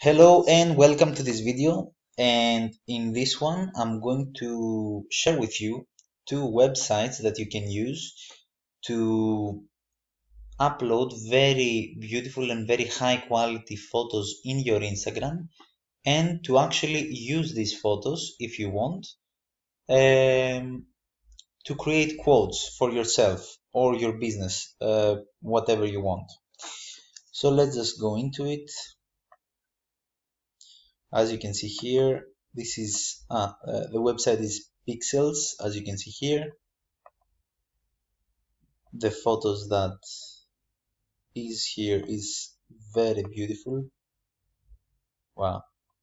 Hello and welcome to this video, and in this one I'm going to share with you two websites that you can use to upload very beautiful and very high quality photos in your Instagram, and to actually use these photos if you want to create quotes for yourself or your business, whatever you want. So let's just go into it. As you can see here, this is the website is Pexels. As you can see here, the photos that is here is very beautiful. Wow,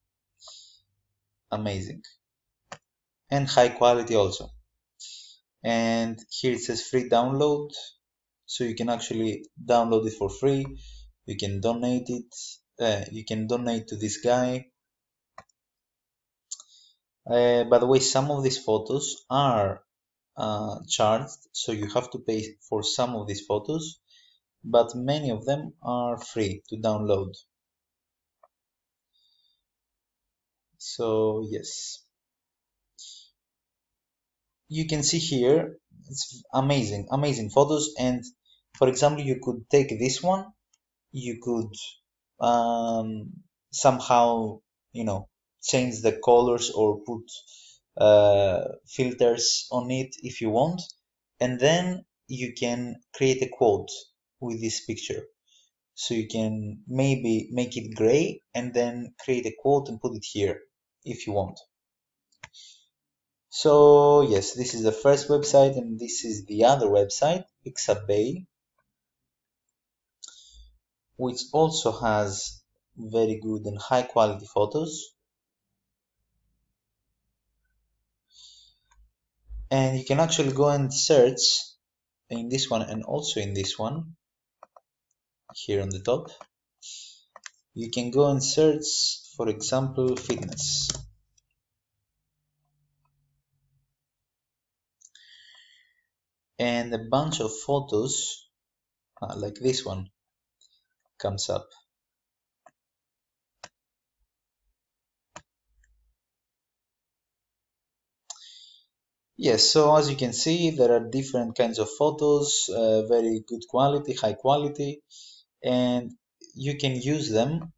amazing, and high quality also. And here it says free download, so you can actually download it for free. You can donate it. You can donate to this guy. By the way, some of these photos are charged, so you have to pay for some of these photos, but many of them are free to download. So yes, you can see here it's amazing photos. And for example, you could take this one, you could somehow, change the colors or put filters on it if you want, and then you can create a quote with this picture. So you can maybe make it gray and then create a quote and put it here if you want. So yes, this is the first website, and this is the other website, Pixabay, which also has very good and high quality photos. And you can actually go and search in this one and also in this one here on the top. You can go and search, for example, fitness. And a bunch of photos like this one comes up. Yes, so as you can see, there are different kinds of photos, very good quality, high quality, and you can use them,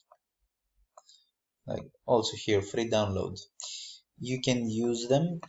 like also here, free download. You can use them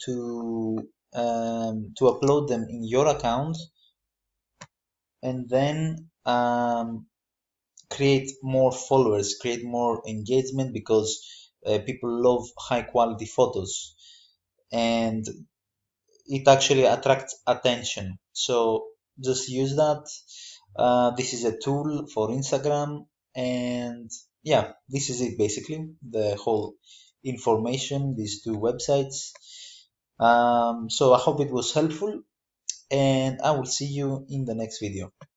to upload them in your account, and then create more followers, create more engagement, because people love high quality photos, and it actually attracts attention. So just use that. This is a tool for Instagram, and yeah, this is it basically, the whole information, these two websites. So I hope it was helpful, and I will see you in the next video.